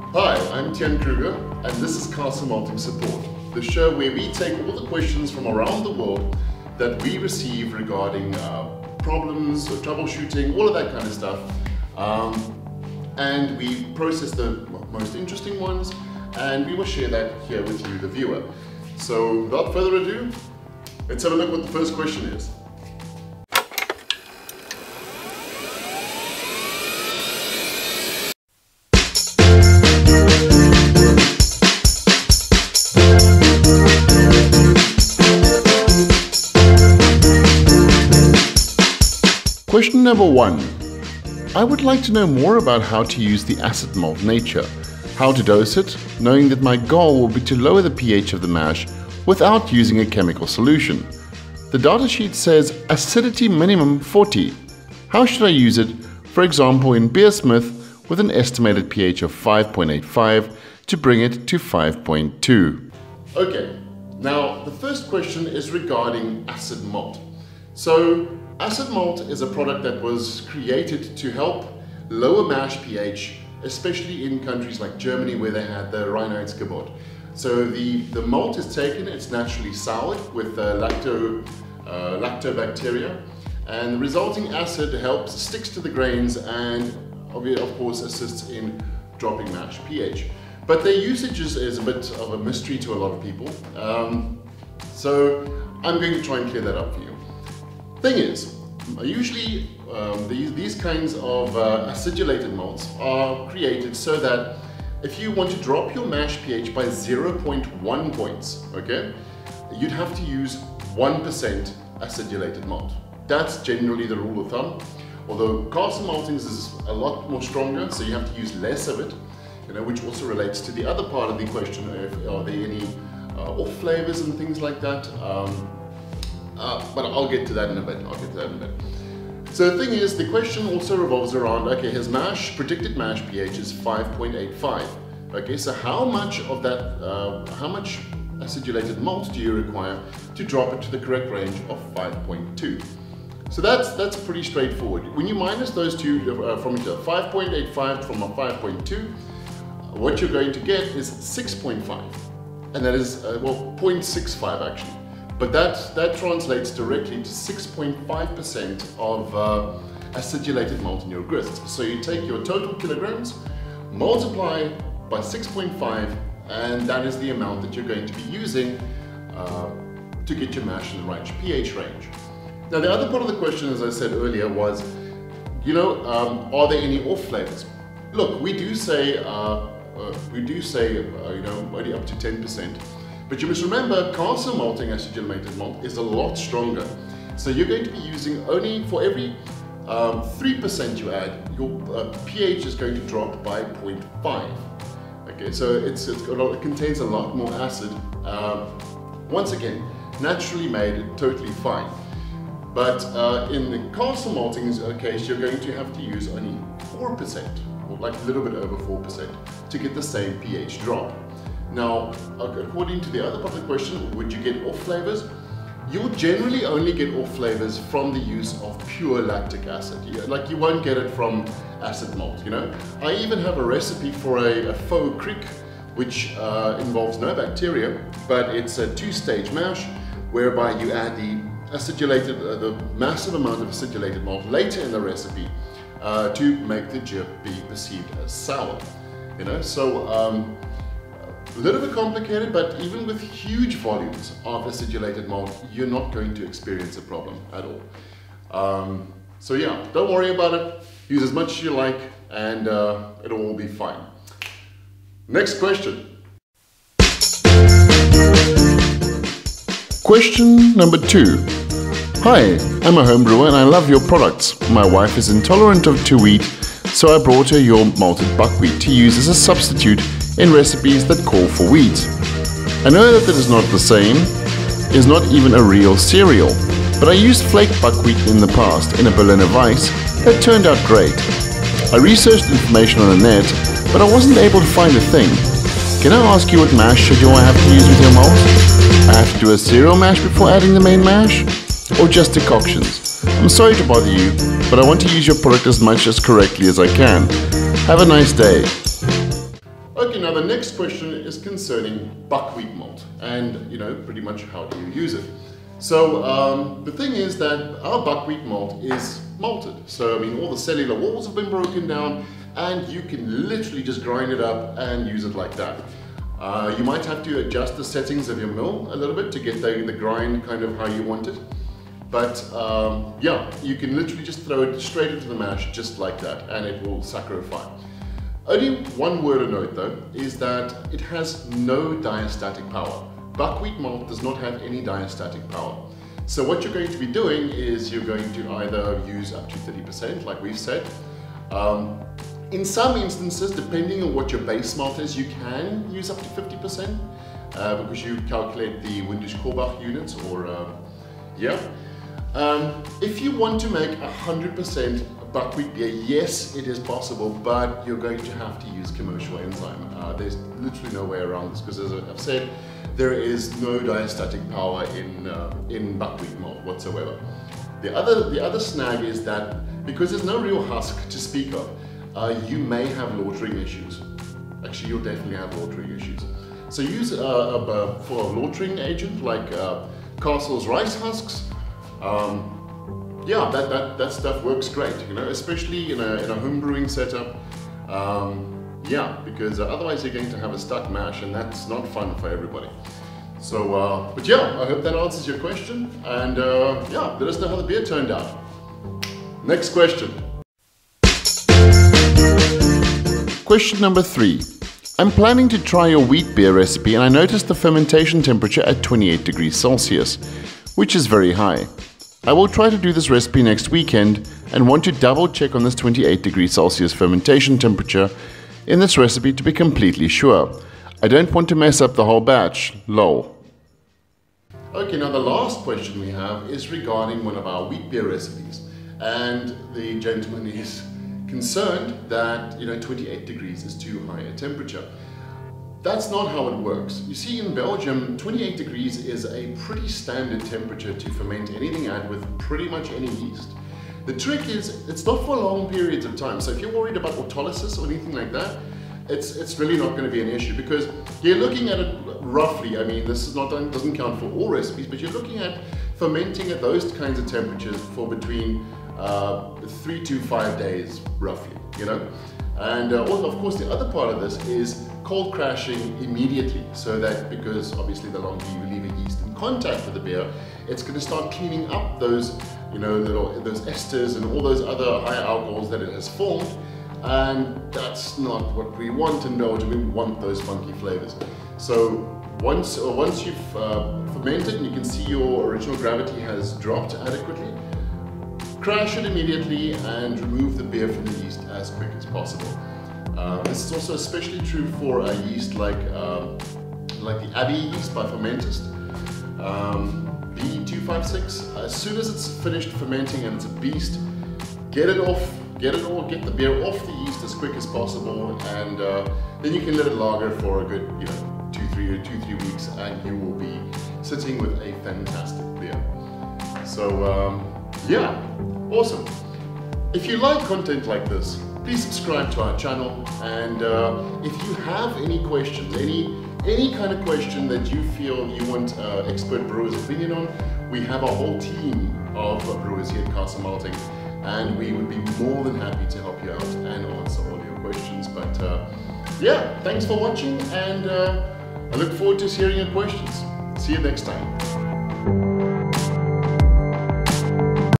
Hi, I'm Tian Kruger, and this is Castle Malting Support, the show where we take all the questions from around the world that we receive regarding problems or troubleshooting, all of that kind of stuff, and we process the most interesting ones, and we will share that here with you, the viewer. So without further ado, let's have a look what the first question is. Question number 1. I would like to know more about how to use the acid malt nature, how to dose it, knowing that my goal will be to lower the pH of the mash without using a chemical solution. The data sheet says acidity minimum 40. How should I use it, for example in Beersmith with an estimated pH of 5.85 to bring it to 5.2? Okay, now the first question is regarding acid malt. So acid malt is a product that was created to help lower mash pH, especially in countries like Germany where they had the Reinheitsgebot. So the malt is taken, it's naturally soured with lactobacteria, and the resulting acid helps, sticks to the grains, and of course assists in dropping mash pH. But their usage is a bit of a mystery to a lot of people, so I'm going to try and clear that up for you. Thing is, usually these kinds of acidulated malts are created so that if you want to drop your mash pH by 0.1 points, okay, you'd have to use 1% acidulated malt. That's generally the rule of thumb. Although Castle Maltings is a lot more stronger, so you have to use less of it, which also relates to the other part of the question, are there any off flavors and things like that. But I'll get to that in a bit. So the thing is, the question also revolves around, okay, his predicted mash pH is 5.85. Okay, so how much of that, how much acidulated malt do you require to drop it to the correct range of 5.2? So that's pretty straightforward. When you minus those two from each other, 5.85 from a 5.2, what you're going to get is 6.5, and that is, well, 0.65 actually. But that translates directly to 6.5% of acidulated malt in your grist. So you take your total kilograms, multiply by 6.5, and that is the amount that you're going to be using to get your mash in the right pH range. Now the other part of the question, as I said earlier, was, are there any off flavors? Look, we do say only up to 10%. But you must remember, Castle Malting acidulated malt is a lot stronger. So you're going to be using only, for every 3% you add, your pH is going to drop by 0.5. Okay, so it contains a lot more acid. Once again, naturally made, totally fine. But in the Castle Malting's case, you're going to have to use only 4%, or like a little bit over 4%, to get the same pH drop. Now, according to the other part of the question, would you get off flavors? You'll generally only get off flavors from the use of pure lactic acid. Like you won't get it from acid malt, I even have a recipe for a faux cric, which involves no bacteria, but it's a 2-stage mash, whereby you add the massive amount of acidulated malt later in the recipe to make the jip be perceived as sour, So, a little bit complicated, but even with huge volumes of acidulated malt, you're not going to experience a problem at all. So yeah, don't worry about it. Use as much as you like, and it'll all be fine. Next question. Question number 2. Hi, I'm a home brewer and I love your products. My wife is intolerant to wheat, so I brought her your malted buckwheat to use as a substitute in recipes that call for wheat. I know that is not the same, is not even a real cereal, but I used flake buckwheat in the past in a Berliner Weiss that turned out great. I researched information on the net, but I wasn't able to find a thing. Can I ask you what mash schedule I have to use with your malt? I have to do a cereal mash before adding the main mash? Or just decoctions? I'm sorry to bother you, but I want to use your product as much as correctly as I can. Have a nice day. Okay, now the next question is concerning buckwheat malt and, pretty much how do you use it. So the thing is that our buckwheat malt is malted. So, all the cellular walls have been broken down and you can literally just grind it up and use it like that. You might have to adjust the settings of your mill a little bit to get the grind kind of how you want it. But yeah, you can literally just throw it straight into the mash just like that and it will sucker fine. Only one word of note though, is that it has no diastatic power. Buckwheat malt does not have any diastatic power. So what you're going to be doing is you're going to either use up to 30%, like we've said. In some instances, depending on what your base malt is, you can use up to 50% because you calculate the Windisch-Korbach units or, yeah. If you want to make 100% buckwheat beer, yes, it is possible, but you're going to have to use commercial enzyme. There's literally no way around this because, as I've said, there is no diastatic power in buckwheat malt whatsoever. The other snag is that because there's no real husk to speak of, you may have lautering issues. Actually, you'll definitely have lautering issues. So use for a lautering agent like Castle's rice husks. Yeah, that stuff works great, especially in a home brewing setup. Yeah, because otherwise you're going to have a stuck mash and that's not fun for everybody. So, but yeah, I hope that answers your question. And yeah, let us know how the beer turned out. Next question. Question number 3. I'm planning to try your wheat beer recipe and I noticed the fermentation temperature at 28 degrees Celsius, which is very high. I will try to do this recipe next weekend and want to double check on this 28 degrees Celsius fermentation temperature in this recipe to be completely sure. I don't want to mess up the whole batch, lol. Okay, now the last question we have is regarding one of our wheat beer recipes. And the gentleman is concerned that 28 degrees is too high a temperature. That's not how it works. You see, in Belgium, 28 degrees is a pretty standard temperature to ferment anything at with pretty much any yeast. The trick is, it's not for long periods of time. So if you're worried about autolysis or anything like that, it's really not going to be an issue because you're looking at it roughly. This is doesn't count for all recipes, but you're looking at fermenting at those kinds of temperatures for between 3 to 5 days, roughly, And of course, the other part of this is cold crashing immediately, so that because obviously the longer you leave a yeast in contact with the beer, it's going to start cleaning up those, those esters and all those other higher alcohols that it has formed, and that's not what we want in Belgium. We want those funky flavors. So once you've fermented and you can see your original gravity has dropped adequately, crash it immediately and remove the beer from the yeast as quick as possible. This is also especially true for a yeast like the Abbey yeast by Fermentist, B256. As soon as it's finished fermenting and it's a beast, get the beer off the yeast as quick as possible, and then you can let it lager for a good 2-3 weeks, and you will be sitting with a fantastic beer. So yeah, awesome. If you like content like this, please subscribe to our channel, and if you have any questions, any kind of question that you feel you want expert brewer's opinion on, we have a whole team of brewers here at Castle Malting, and we would be more than happy to help you out and answer all your questions. But yeah, thanks for watching, and I look forward to hearing your questions. See you next time.